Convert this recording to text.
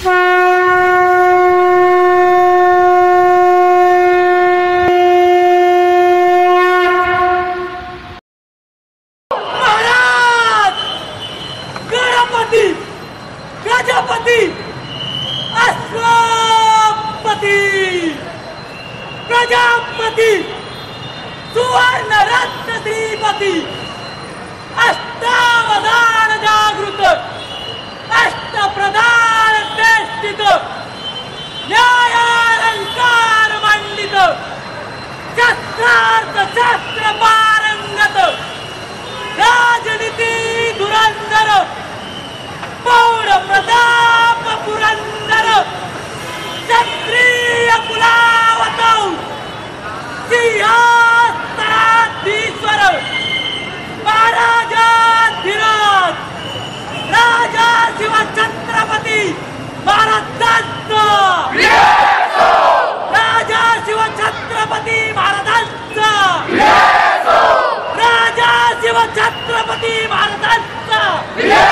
प्रजापती सुवर्ण रत्न श्रीपती अष्टावधान जागृत अष्टप्रधान चेष्टित न्यायालंकार मंडित शस्त्रार्थ शस्त्र पारंगत राजनीती धुरंधर पौर प्रताप पुरंदर क्षत्रिय कुलावत सिंहासनाधीश्वर महाराजाधिराज राजा शिवछत्रपती महाराजांचा राजा शिवछत्रपती महाराजांचा राजा शिवछत्रपती महाराजांचा